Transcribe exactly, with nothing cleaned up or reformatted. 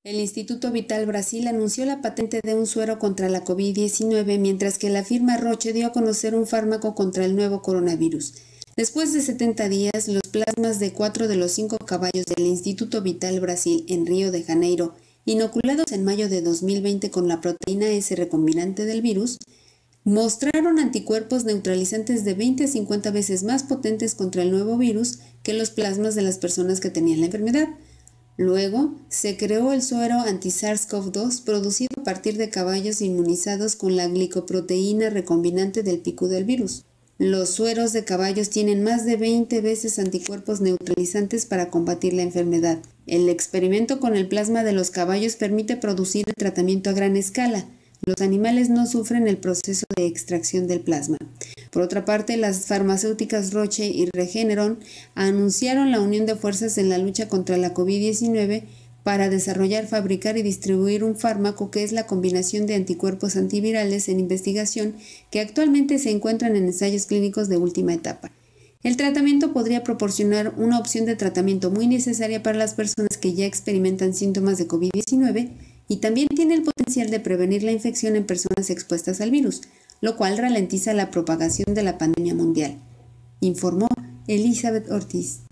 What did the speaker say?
El Instituto Vital Brasil anunció la patente de un suero contra la COVID diecinueve, mientras que la firma Roche dio a conocer un fármaco contra el nuevo coronavirus. Después de setenta días, los plasmas de cuatro de los cinco caballos del Instituto Vital Brasil en Río de Janeiro, inoculados en mayo de dos mil veinte con la proteína S recombinante del virus, mostraron anticuerpos neutralizantes de veinte a cincuenta veces más potentes contra el nuevo virus que los plasmas de las personas que tenían la enfermedad. Luego, se creó el suero anti-SARS CoV dos producido a partir de caballos inmunizados con la glicoproteína recombinante del pico del virus. Los sueros de caballos tienen más de veinte veces anticuerpos neutralizantes para combatir la enfermedad. El experimento con el plasma de los caballos permite producir el tratamiento a gran escala. Los animales no sufren el proceso de extracción del plasma. Por otra parte, las farmacéuticas Roche y Regeneron anunciaron la unión de fuerzas en la lucha contra la COVID diecinueve para desarrollar, fabricar y distribuir un fármaco que es la combinación de anticuerpos antivirales en investigación que actualmente se encuentran en ensayos clínicos de última etapa. El tratamiento podría proporcionar una opción de tratamiento muy necesaria para las personas que ya experimentan síntomas de COVID diecinueve y también tiene el potencial de prevenir la infección en personas expuestas al virus, lo cual ralentiza la propagación de la pandemia mundial, informó Elizabeth Ortiz.